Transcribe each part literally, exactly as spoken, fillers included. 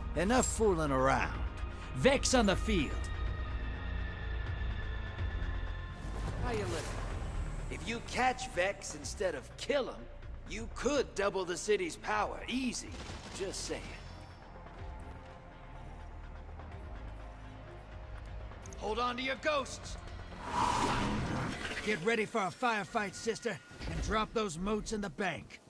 Enough fooling around. Vex on the field. How you living? If you catch Vex instead of kill him, you could double the city's power. Easy. Just saying. Hold on to your ghosts. Get ready for a firefight, sister, and drop those moats in the bank.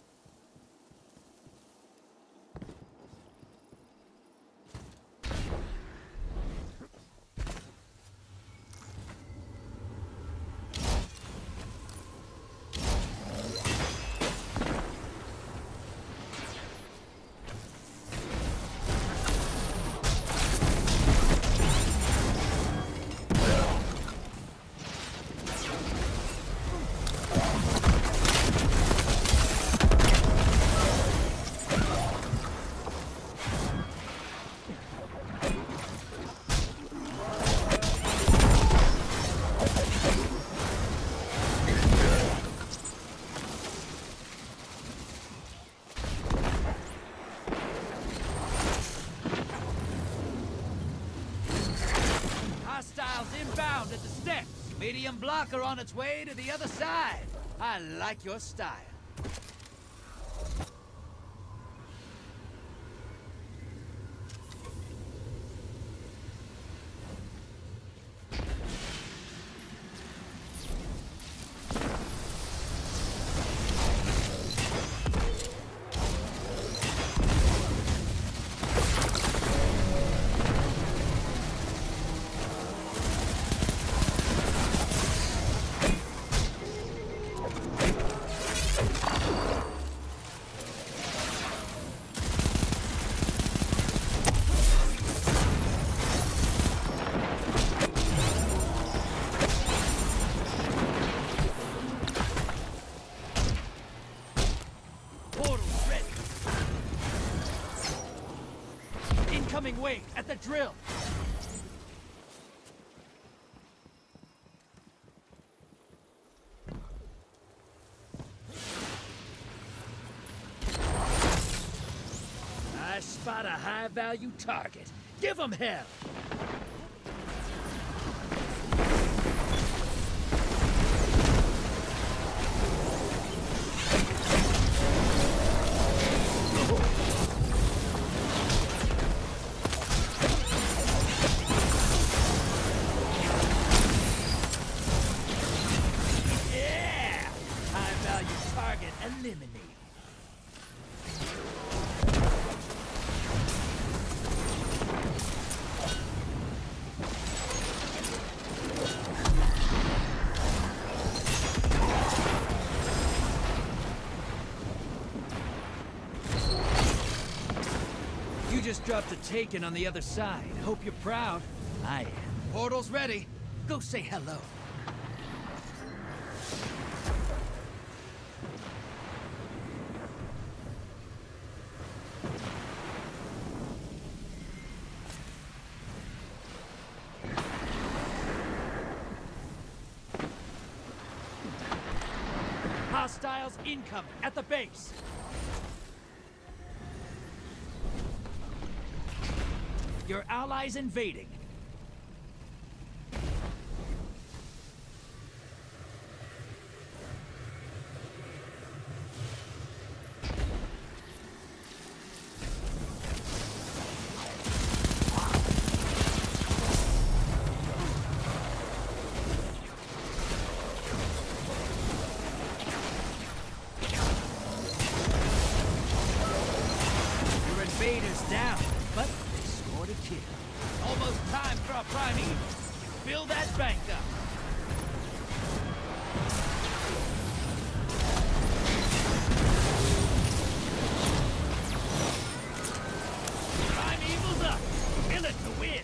Inbound at the steps. Medium blocker on its way to the other side. I like your style. Incoming wave at the drill. I spot a high-value target. Give them hell. Eliminated. You just dropped a Taken on the other side. Hope you're proud. I am. Portal's ready. Go say hello. Hostiles incoming at the base. Your allies invading. Invaders down, but they scored a kill. Almost time for a prime evil. Fill that bank up. Prime evil's up. Fill it to win.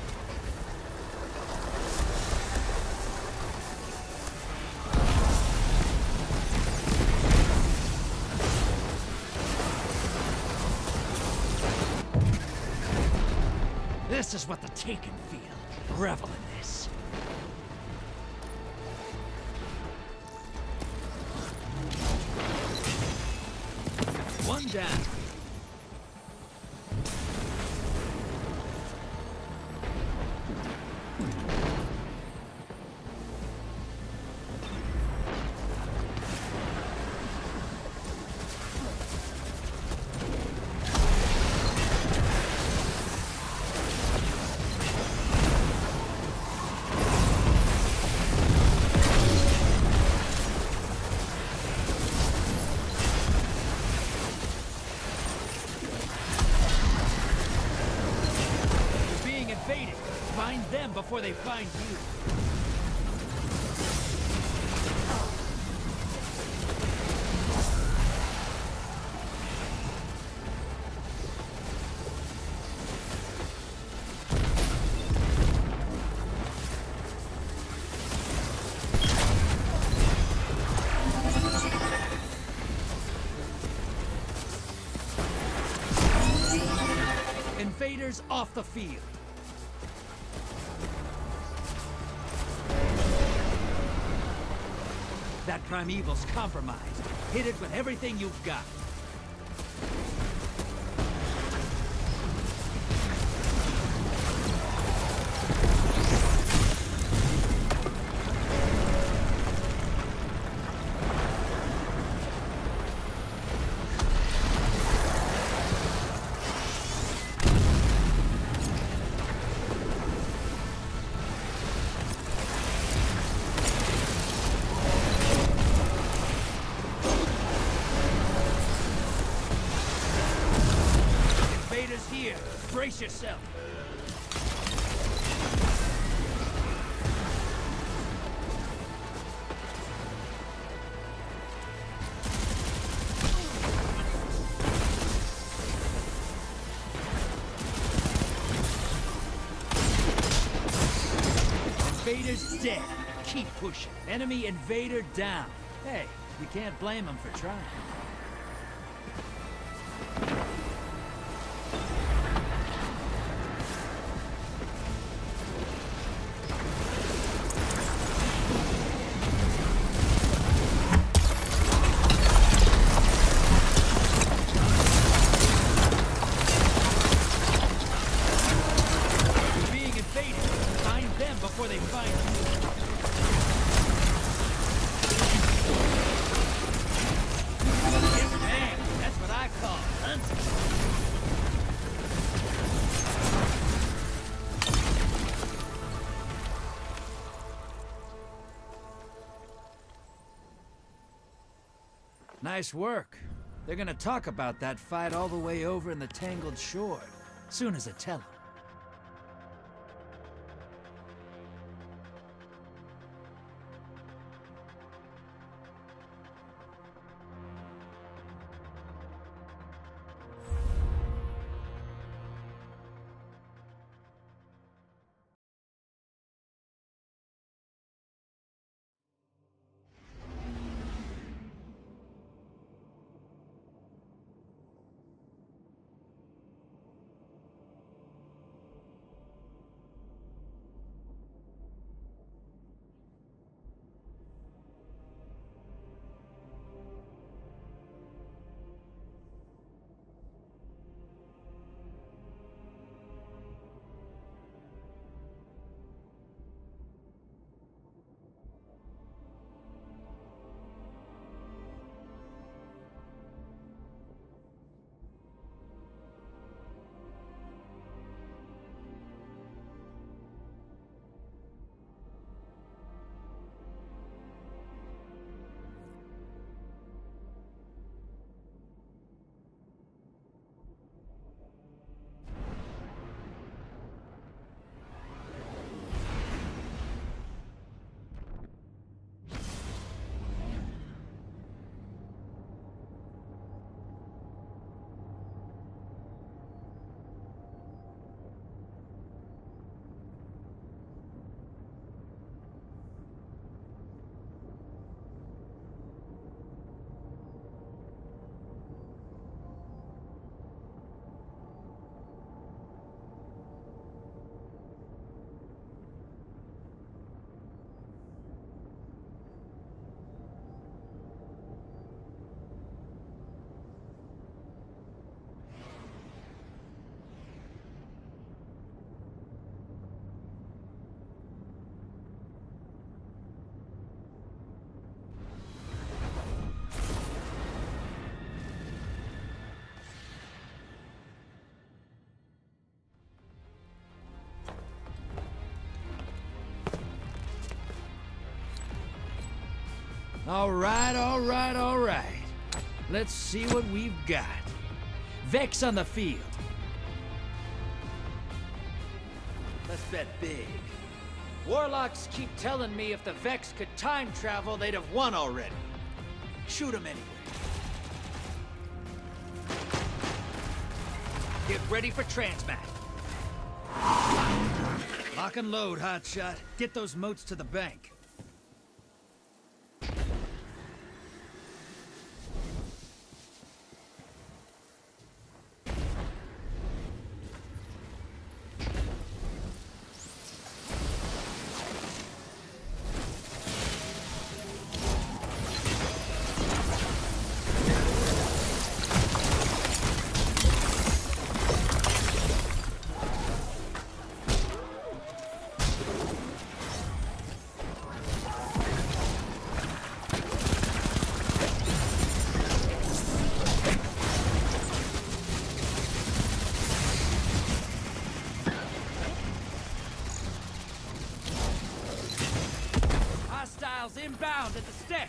This is what the Taken feel. Revel in this. One down. before they find you. Invaders off the field. That Primeval's compromised. Hit it with everything you've got. Here, brace yourself. Invader's dead. Keep pushing. Enemy invader down. Hey, you can't blame him for trying. Before they find you. Yes, man. That's what I call hunting. Nice work. They're gonna talk about that fight all the way over in the Tangled Shore. Soon as I tell them. All right, all right, all right. Let's see what we've got. Vex on the field. Let's bet big. Warlocks keep telling me if the Vex could time travel, they'd have won already. Shoot them anyway. Get ready for transmat. Lock and load, hotshot. Get those moats to the bank. Inbound at the steps.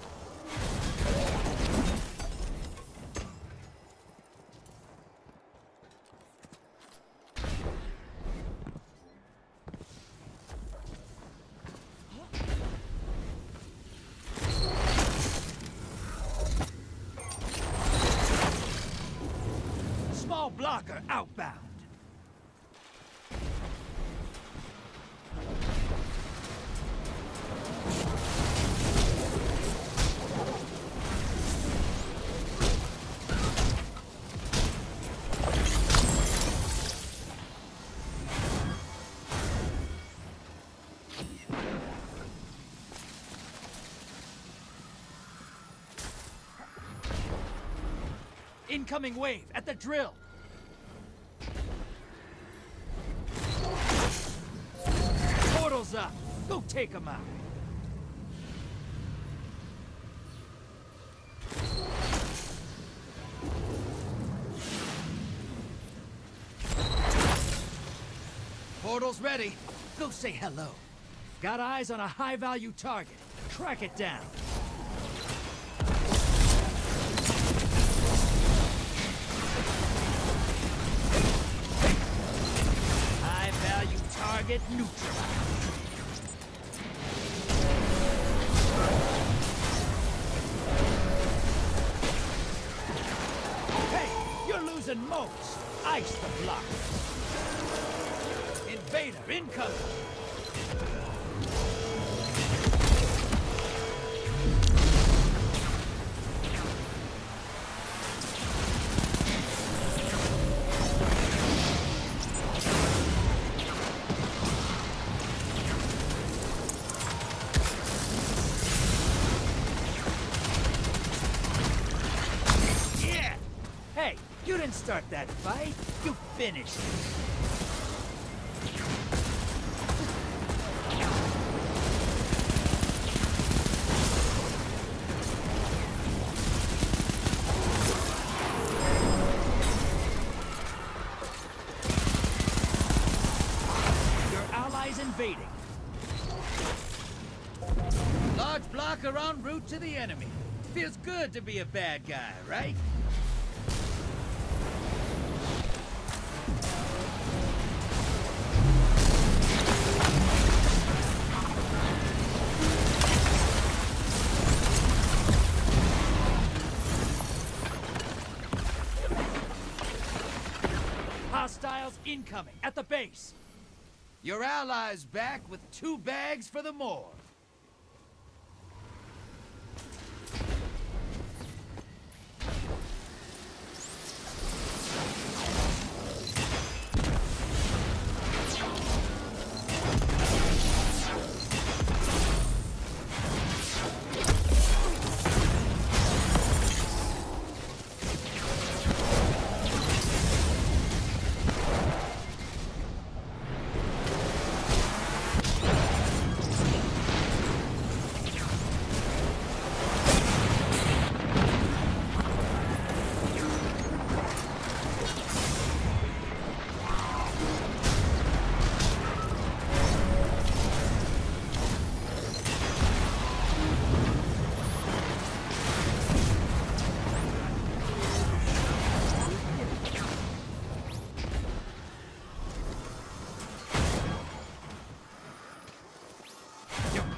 Small blocker outbound. Incoming wave at the drill. Portal's up. Go take them out. Portal's ready. Go say hello. Got eyes on a high-value target. Track it down. Target neutralized. Hey, you're losing moats. Ice the block. Invader incoming. You didn't start that fight. You finished it. Your allies invading. Large blocker en route to the enemy. Feels good to be a bad guy, right? Hostiles incoming at the base. Your allies back with two bags for the morgue.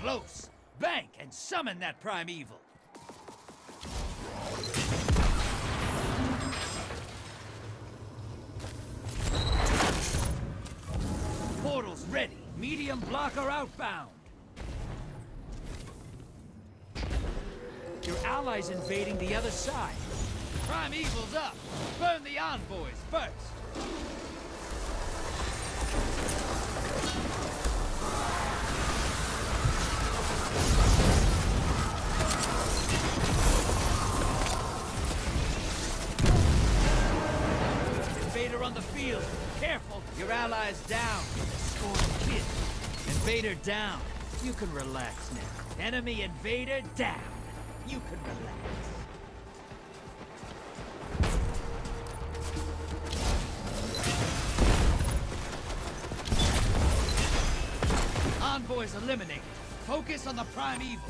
close. Bank and summon that primeval. Portal's ready. Medium blocker outbound. Your allies invading the other side. Primeval's up. Burn the envoys first. Invader on the field. Careful, your allies down. Score kid. Invader down. You can relax now. Enemy invader down. You can relax. Envoys eliminated. Focus on the primeval.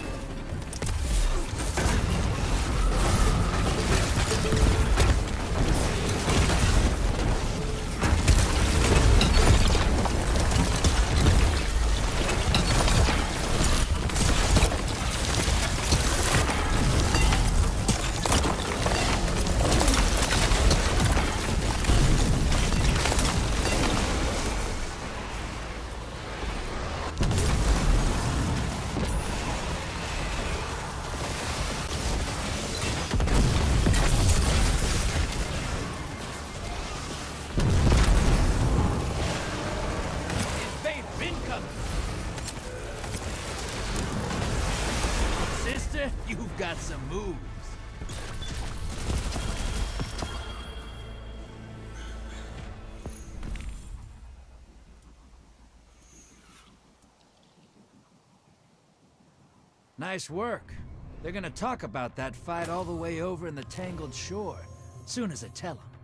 You've got some moves. Nice work. They're gonna talk about that fight all the way over in the Tangled Shore, soon as I tell them.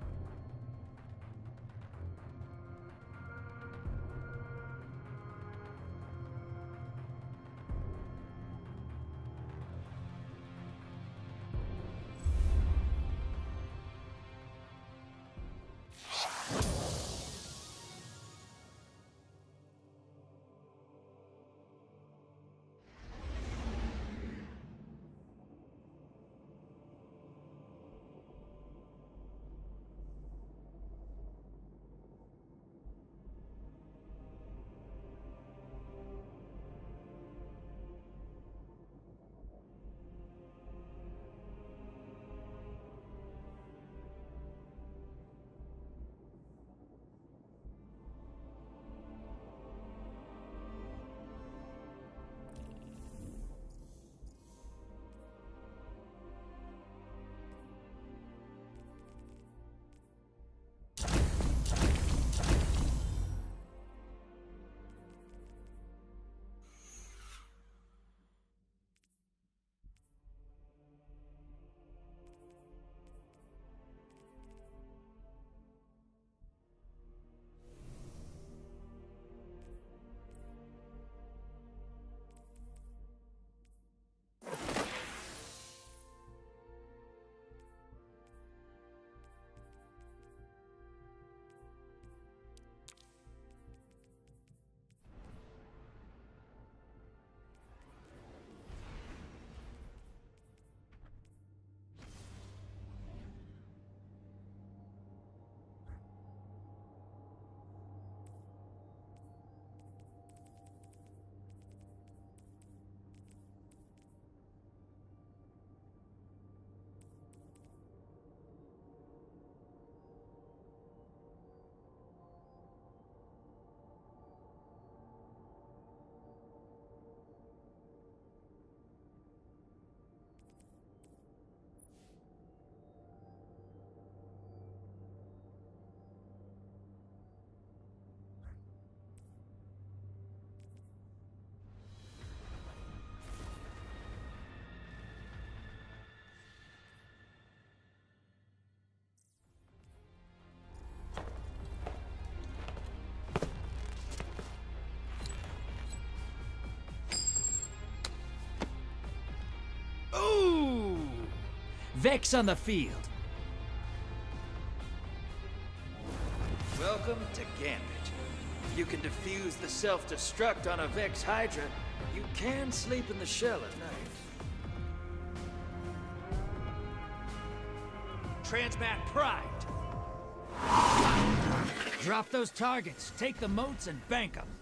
Vex on the field. Welcome to Gambit. If you can defuse the self-destruct on a Vex Hydra, You can sleep in the shell at night. Transmat Pride. Drop those targets, take the moats, and bank them.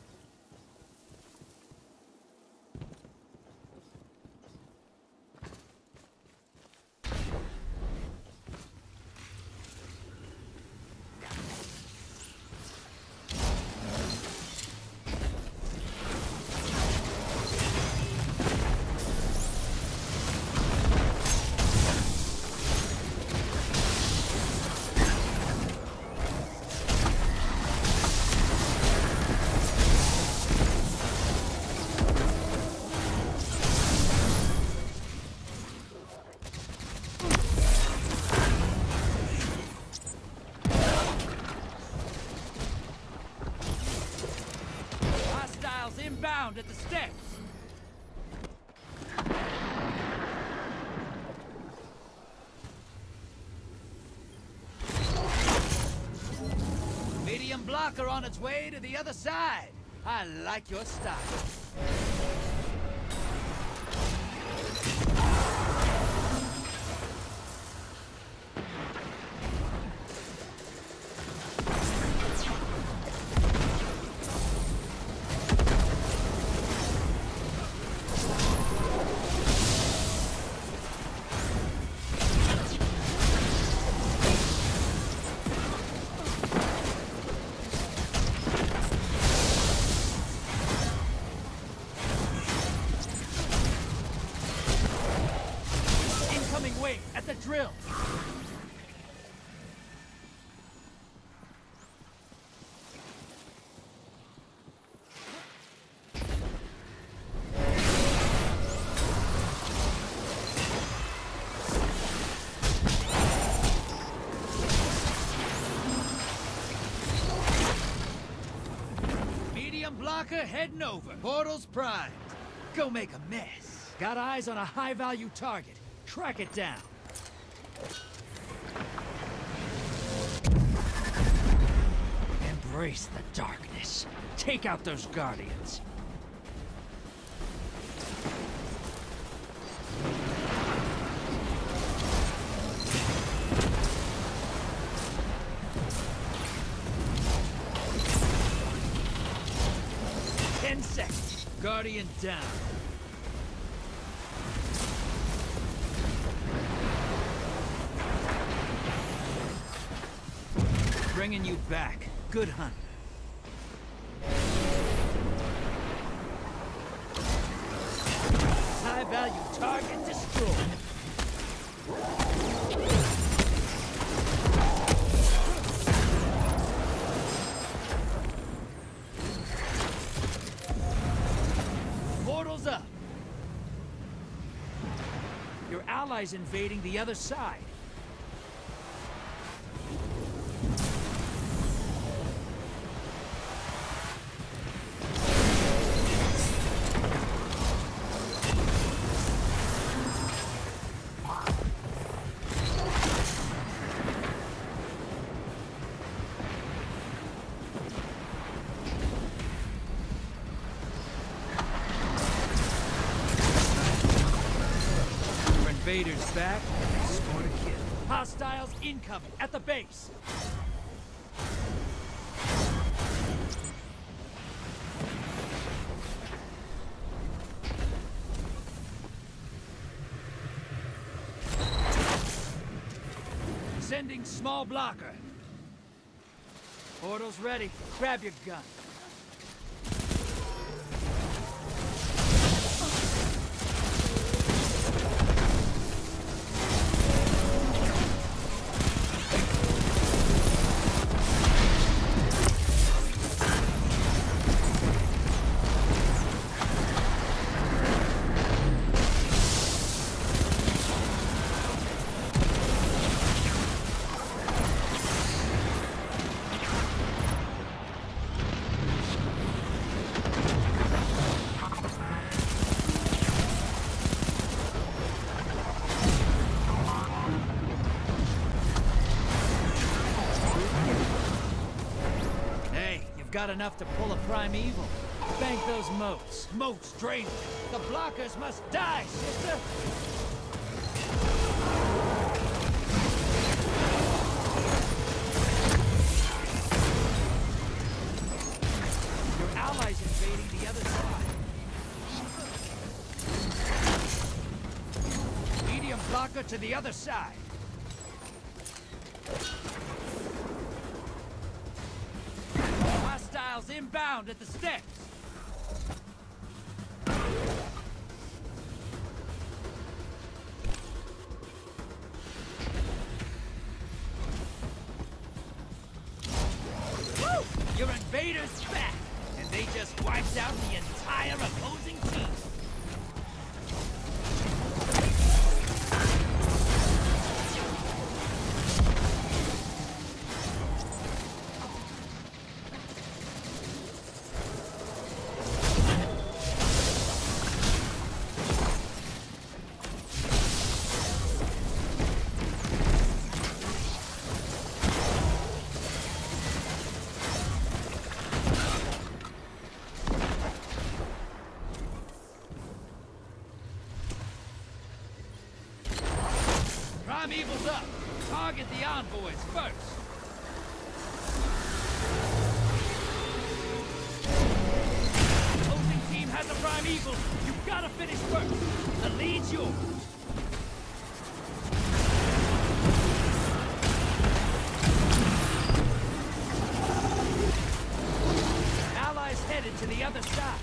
Inbound at the steps. Medium blocker on its way to the other side. I like your style. At the drill. Medium blocker heading over. Portals primed. Go make a mess. Got eyes on a high-value target. Track it down. Embrace the darkness. Take out those guardians. Ten seconds. Guardian down. Bringing you back. Good hunt. High-value target destroyed. Portals up. Your allies invading the other side. Invaders back, scored a kill. Hostiles incoming at the base. Sending small blocker. Portal's ready. Grab your gun. Got enough to pull a primeval. Bank those moats. Moats drain them. The blockers must die, sister! Your allies invading the other side. Medium blocker to the other side. Hostiles inbound at the steps. Woo! Your invaders back, and they just wiped out the entire opposing team. Primeval's up. Target the envoys first. Opposing team has a Primeval. You gotta finish first. The lead's yours. Allies headed to the other side.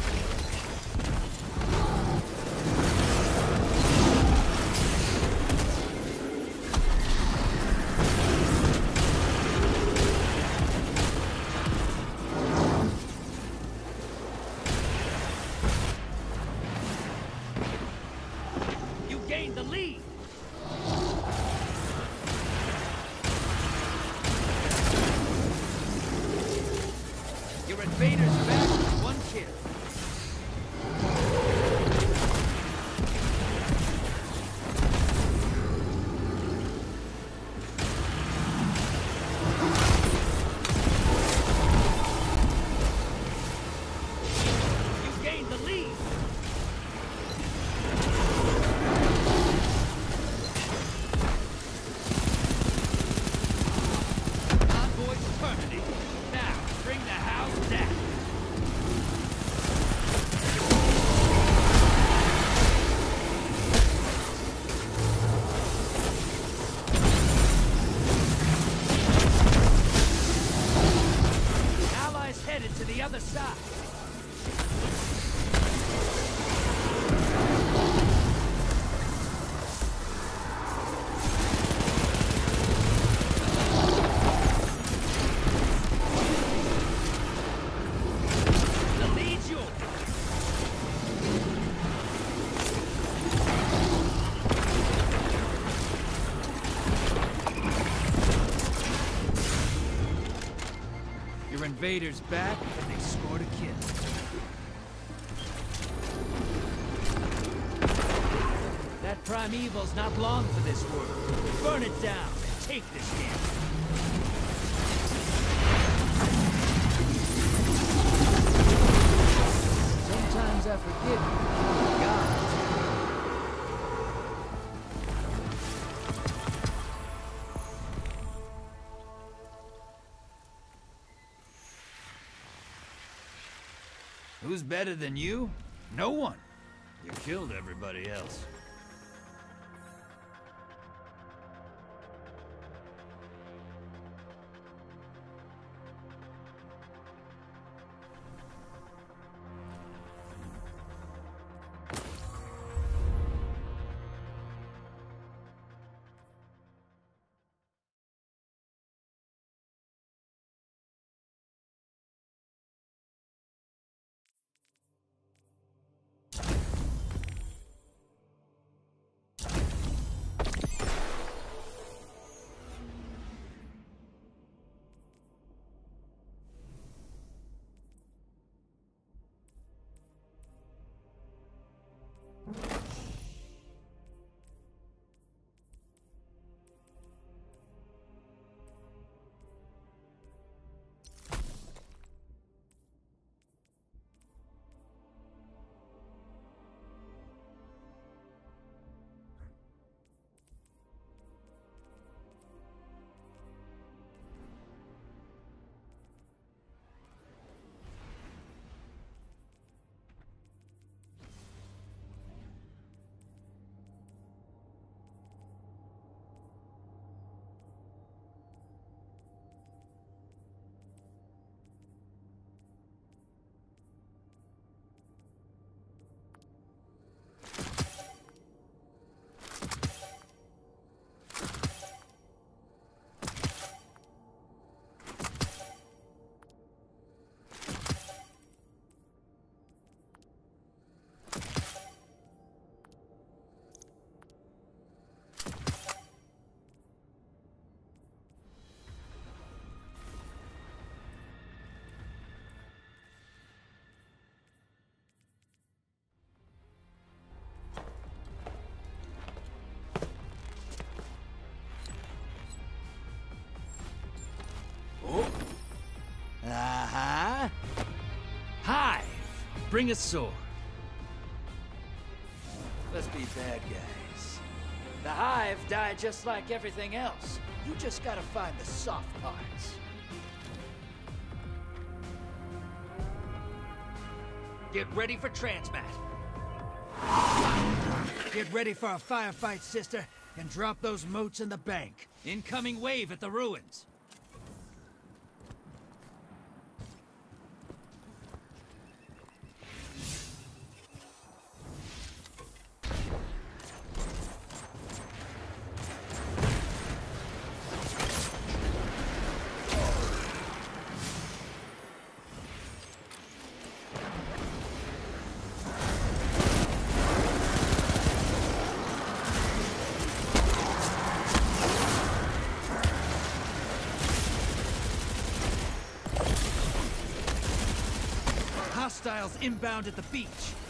Gain the lead. Your invaders back with one kill. You gained the lead. Now, bring the house down. Allies headed to the other side. Your invaders back, and they scored a kill. That Primeval's not long for this world. Burn it down and take this game. Sometimes I forget you're God. Who's better than you? No one. You killed everybody else. bring a sword. Let's be bad guys. The Hive died just like everything else. You just gotta find the soft parts. Get ready for transmat. Get ready for a firefight, sister, and drop those motes in the bank. Incoming wave at the ruins. Hostiles inbound at the beach.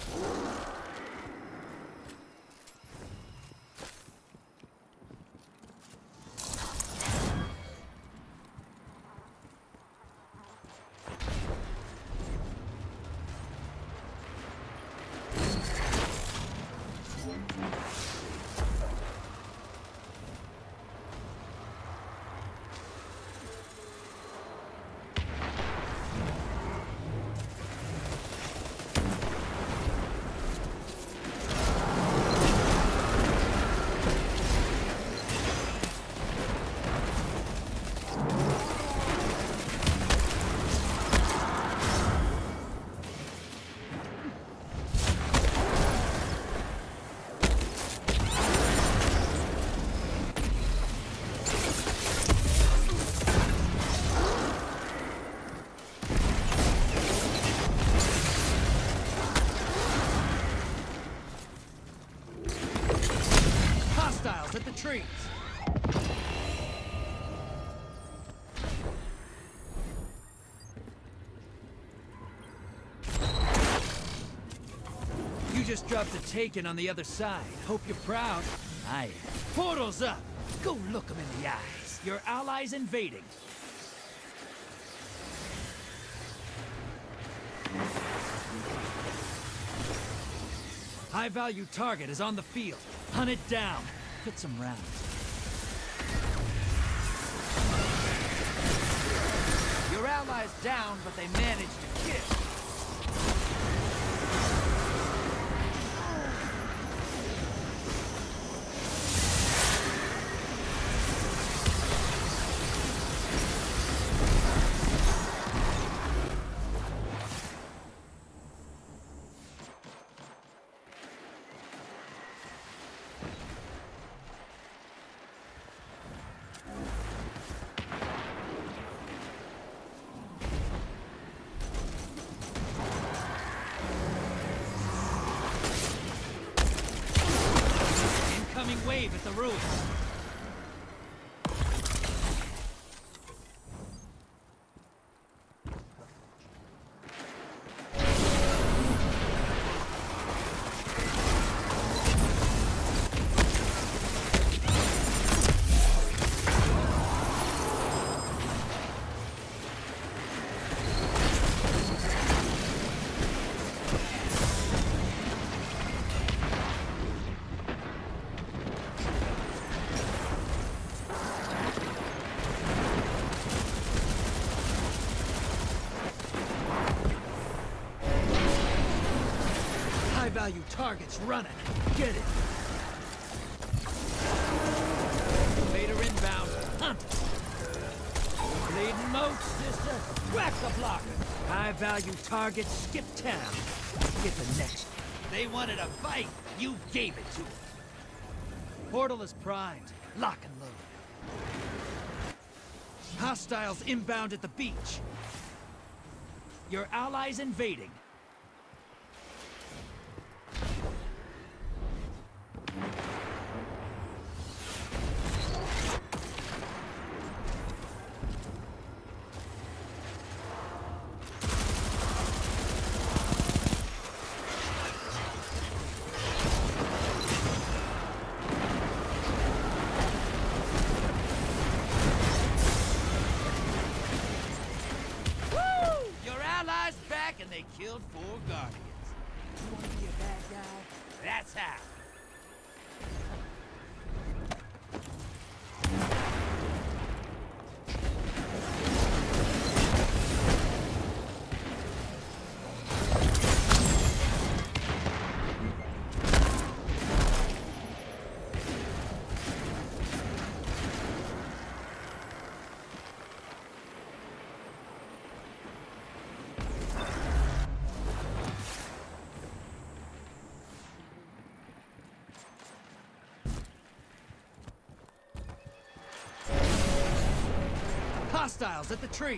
At the trees. You just dropped a Taken on the other side. Hope you're proud. I am. Portal's up. Go look them in the eyes. Your allies invading. High-value target is on the field. Hunt it down. Hit some rounds. Your allies down, but they managed to kill. Wave at the ruins. High-value targets running. Get it. Vader inbound. Hunt. Bleeding moat, sister. Whack the blocker. High-value targets skip town. Get the next one. They wanted a fight. You gave it to them. Portal is primed. Lock and load. Hostiles inbound at the beach. Your allies invading. And they killed four Guardians. You wanna be a bad guy? That's how. Hostiles at the trees.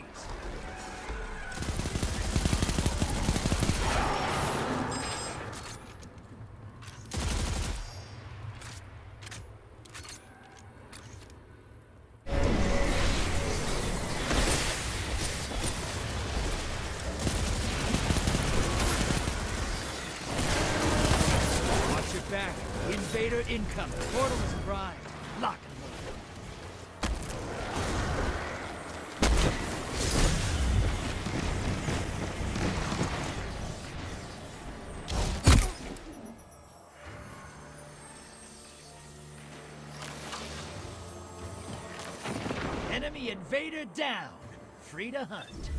Watch your back. Invader incoming. Portal is primed. Lock and load. Enemy invader down. Free to hunt.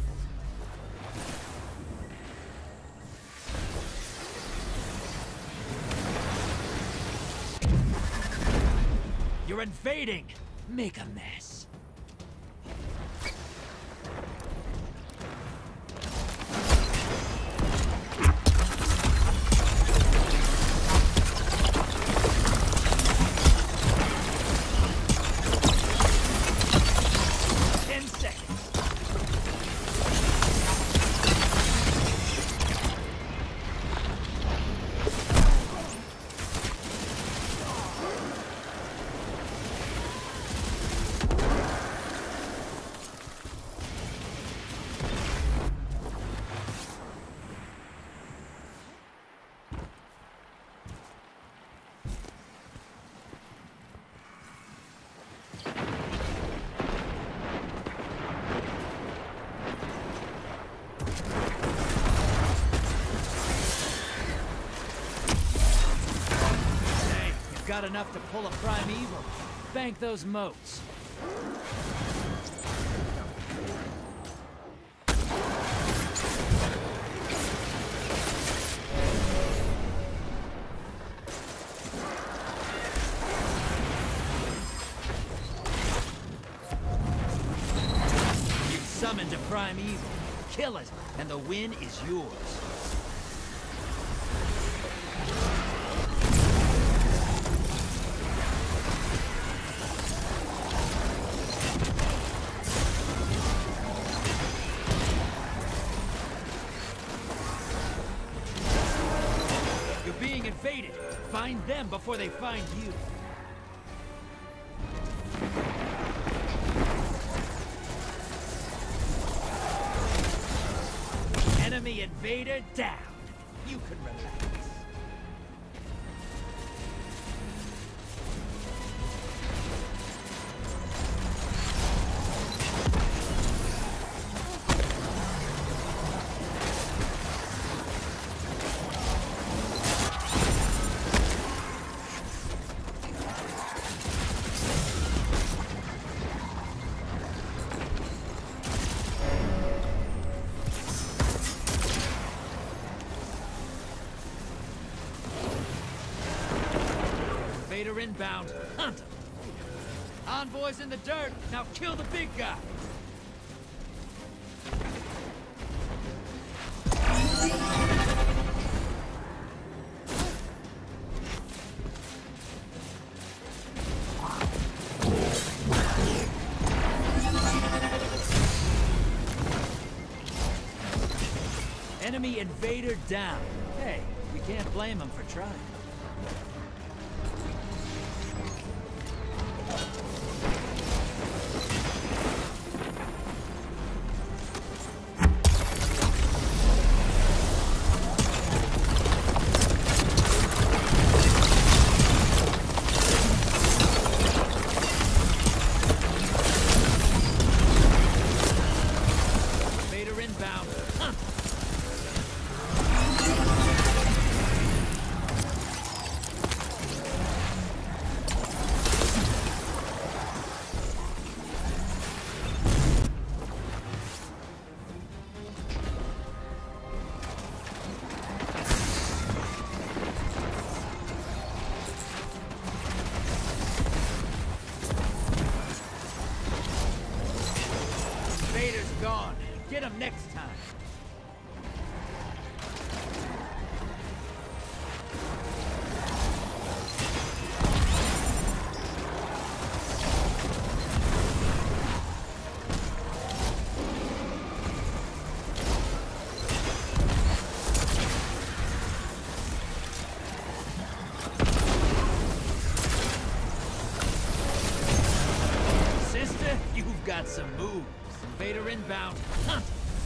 You're invading. Make a mess. Ten seconds. Got enough to pull a primeval. Thank those moats. You've summoned a primeval. Kill it, and the win is yours. Being invaded. Find them before they find you. Enemy invader down. You can relax. Invader inbound. Hunt him. Envoy's in the dirt. Now kill the big guy. Enemy invader down. Hey, you can't blame him for trying. Vader's gone. Get him next time. Got some moves. Vader inbound. Hunt!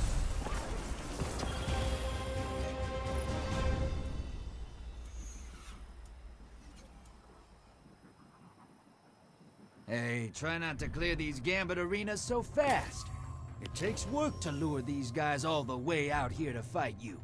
Hey, try not to clear these Gambit arenas so fast. It takes work to lure these guys all the way out here to fight you.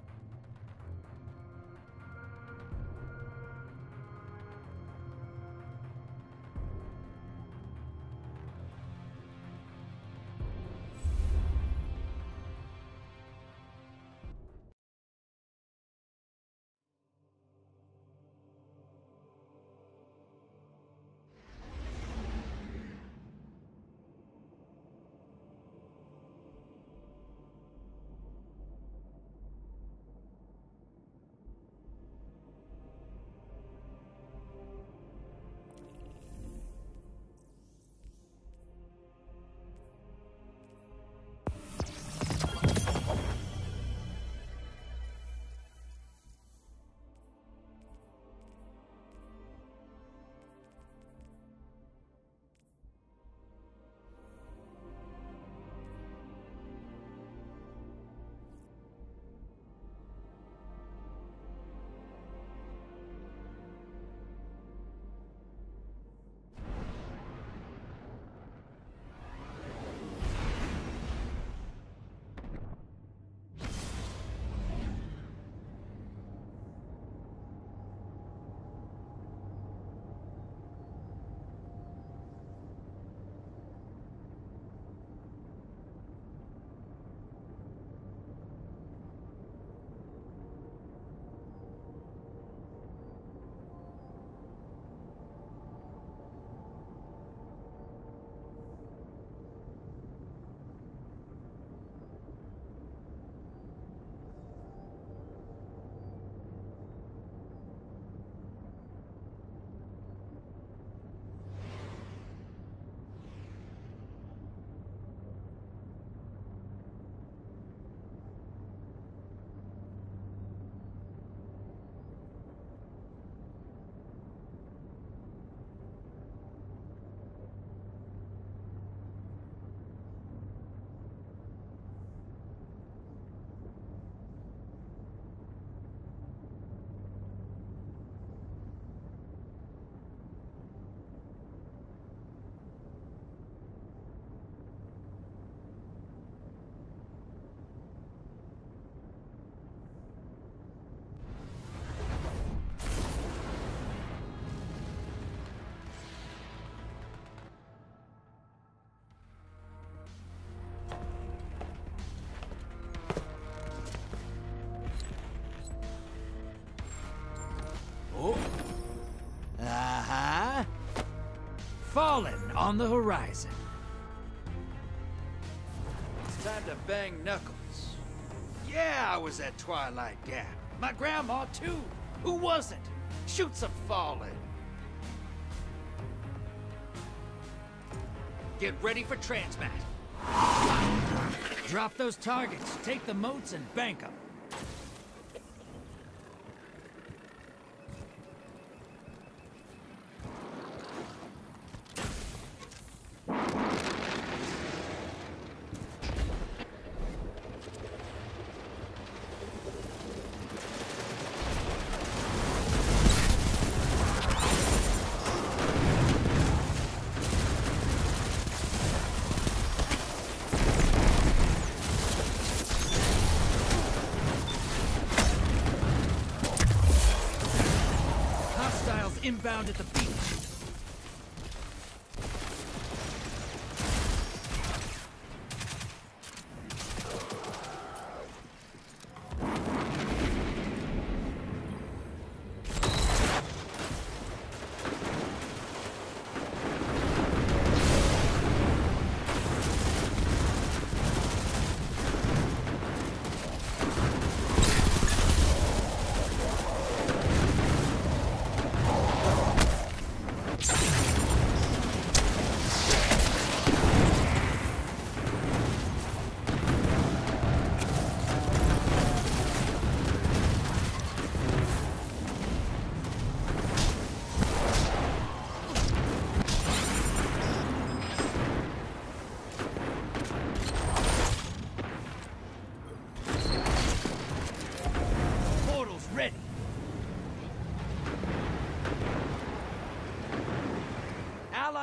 Fallen on the horizon. It's time to bang Knuckles. Yeah, I was at Twilight Gap. My grandma, too. Who wasn't? Shoot some Fallen. Get ready for transmat. Drop those targets, take the moats, and bank them. Inbound at the beach.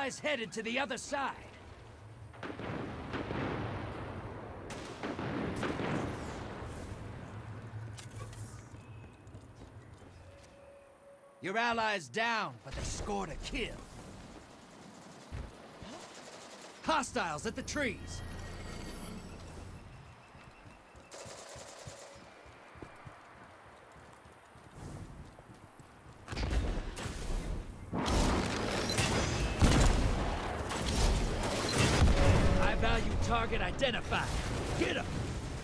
Allies headed to the other side. Your allies down, but they scored a kill. Hostiles at the trees. High value target identified. Get him!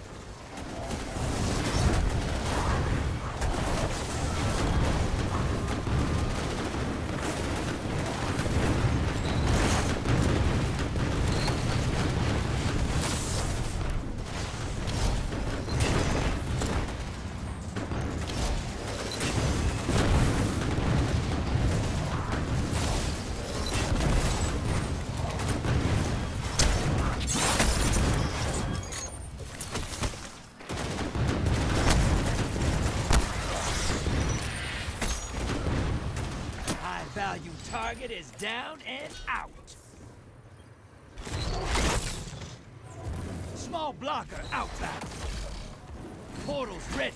Value target is down and out. Small blocker outbound. Portal's ready.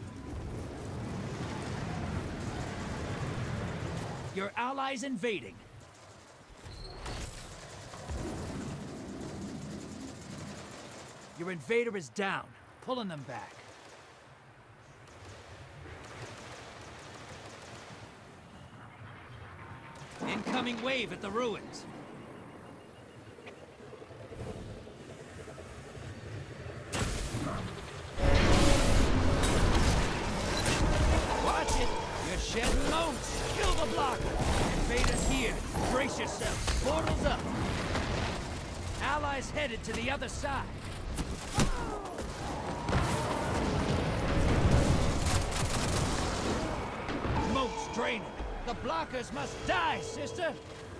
Your allies invading. Your invader is down, pulling them back. Incoming wave at the ruins. Watch it! You're shedding moats! Kill the blocker! Invaders here! Brace yourself! Portal's up! Allies headed to the other side. Moats draining! The blockers must die, sister!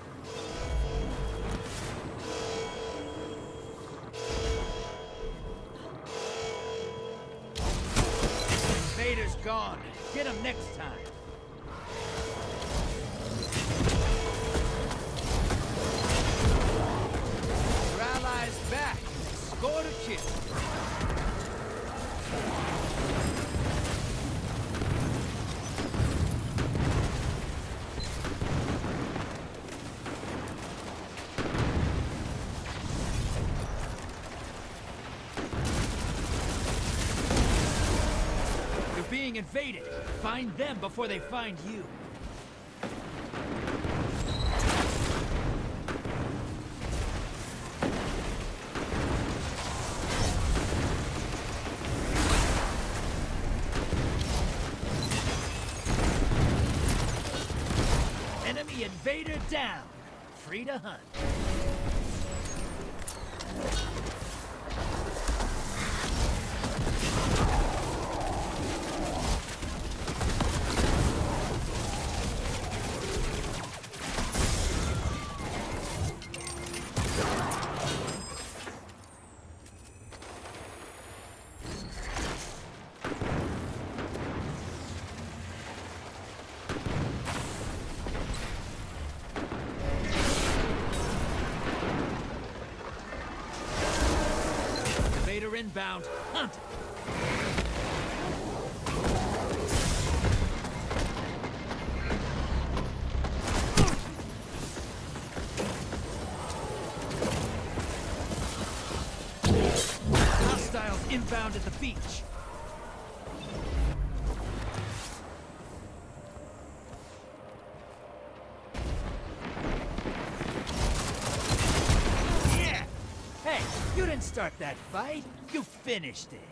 Invader's gone. Get him next time. Your allies back. Scored a kill. Being invaded. Find them before they find you. Enemy invader down. Free to hunt. Inbound. Hunt! Hostiles inbound at the beach. Yeah! Hey, you didn't start that fight. You finished it.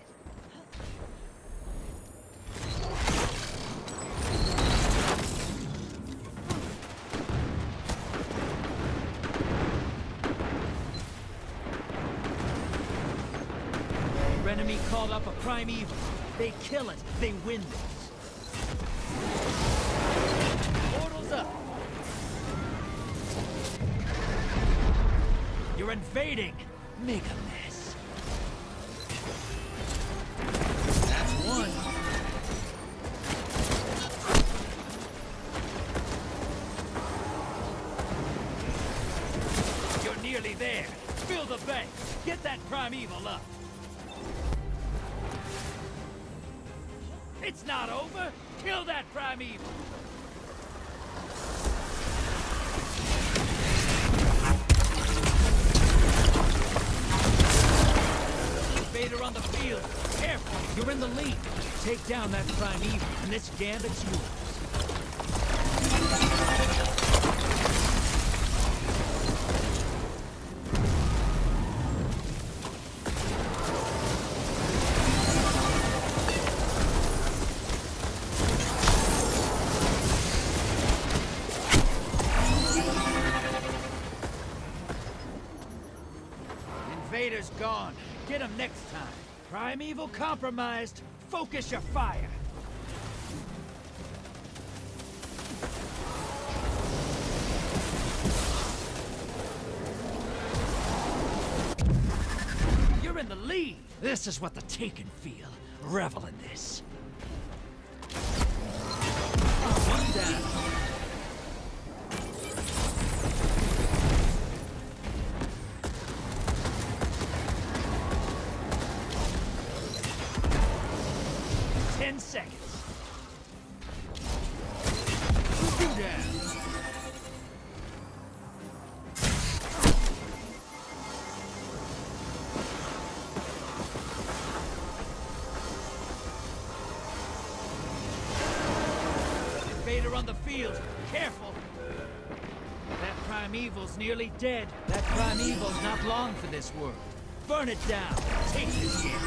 Your enemy called up a primeval. They kill it. They win this. Portal's up. You're invading. Make a mess. That's one. Kill the bank! Get that primeval up! It's not over! Kill that primeval! Invader on the field! Careful! You're in the lead! Take down that primeval, and this gambit's yours. Invader's gone. Get him next time. Primeval compromised. Focus your fire. You're in the lead. This is what the Taken feel. Revel in this. One down. Ten seconds. Two down. Invader on the field. Careful. That primeval's nearly dead. That primeval's not long for this world. Burn it down. Take this game.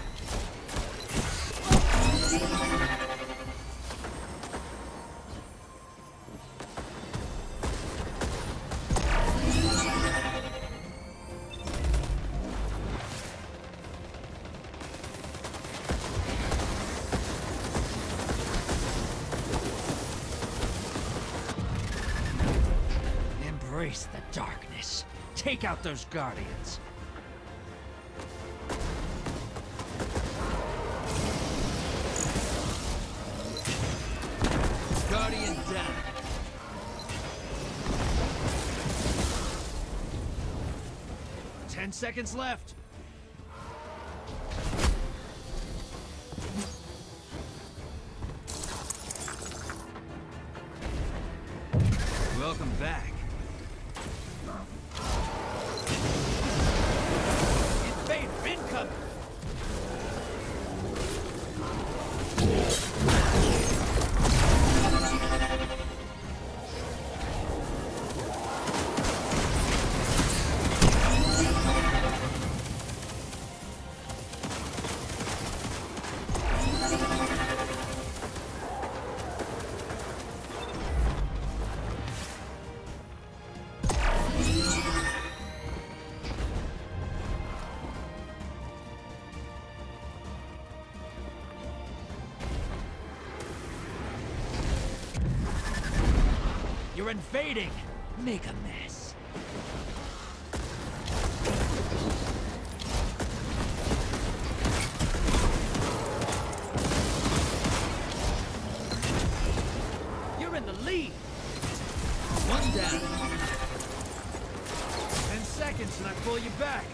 Embrace the darkness. Take out those guardians. Guardian down. Ten seconds left. Welcome back. Invader incoming. You're invading! Make a mess. You're in the lead! One down. Ten seconds and I pull you back.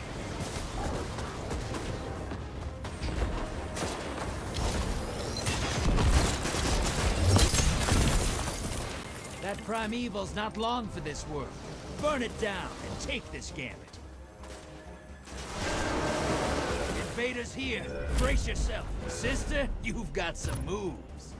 That primeval's not long for this world. Burn it down and take this gambit. Invader's here. Brace yourself. Sister, you've got some moves.